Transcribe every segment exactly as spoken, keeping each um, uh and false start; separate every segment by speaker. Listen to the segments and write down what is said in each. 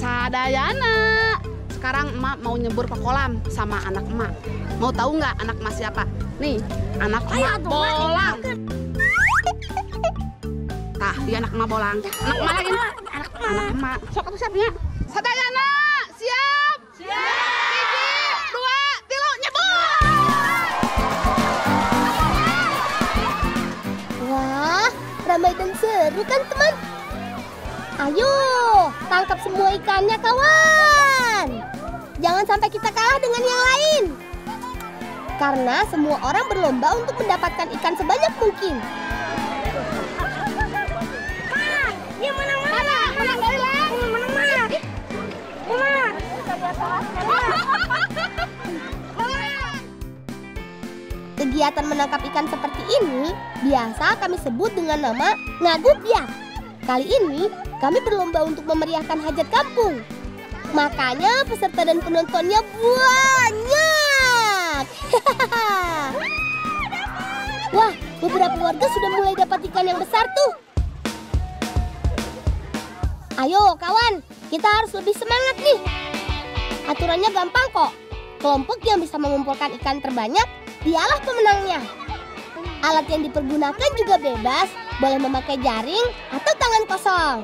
Speaker 1: Sadayana. Sekarang emak mau nyebur ke kolam sama anak emak. Mau tahu nggak anak emak siapa? Nih, anak emak Bolang. Tah, dia anak emak Bolang. Anak emak lagi. Anak, anak emak. Sok atuh siapnya. Sadayana, siap. Siap. Hiji, dua, tilu, nyebur.
Speaker 2: Wah, ramai dan seru kan teman? Ayo, tangkap semua ikannya kawan. Jangan sampai kita kalah dengan yang lain. Karena semua orang berlomba untuk mendapatkan ikan sebanyak mungkin. Ah, dia menang mana? Menang dari lang. Menang mana? Menang. Kegiatan menangkap ikan seperti ini biasa kami sebut dengan nama ngagupiak. Kali ini kami berlomba untuk memeriahkan hajat kampung. Makanya peserta dan penontonnya banyak. Wah, beberapa warga sudah mulai dapat ikan yang besar tuh. Ayo kawan, kita harus lebih semangat nih. Aturannya gampang kok. Kelompok yang bisa mengumpulkan ikan terbanyak, dialah pemenangnya. Alat yang dipergunakan juga bebas, boleh memakai jaring atau tangan kosong.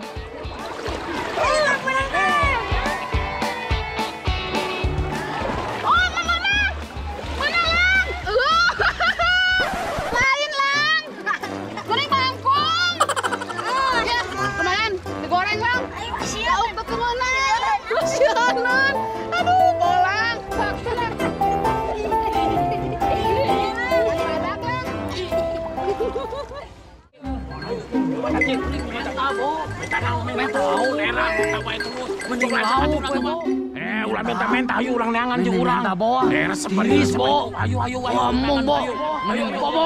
Speaker 1: Oh, Mama, Mama. Mana lang? Uh, lain lang. Goreng bangkong. Ya, kemarin digoreng lang. Ayo, siap. Keturunan. Kesianan. Aduh, Bolang.
Speaker 3: Eh, ulah menta-menta, ayo ulang neangan jeung urang. Eh, resep bari bo. Ayo ayo ayo. Ngomong bo. Ayo bo bo.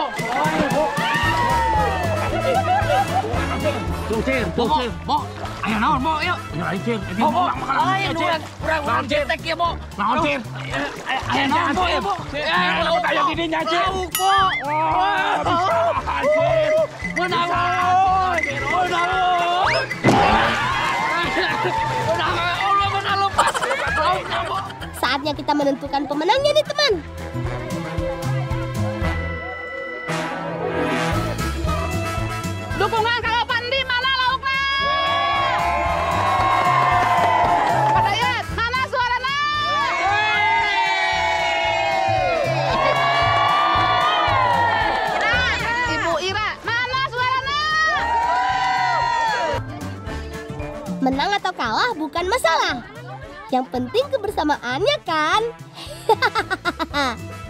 Speaker 3: Tuh, Cir, tuh, Cir. Bo, ayo naon bo, yuk. Ayo, Cir. Bo, bo. Ayo, urang urang cetek ya, bo. Naon, Cir? Ayo naon bo, ya, bo. Eh, ulah kayak gini nya, Cir. Bo. Wah, bisa, Cir. Menang, menang.
Speaker 2: Saatnya kita menentukan pemenangnya nih teman.
Speaker 1: Dukungan kalau Pandi mana lauknya? Padayat, mana suarana? Ira, Ibu Ira, mana suarana?
Speaker 2: Menang atau kalah bukan masalah. Yang penting kebersamaannya kan?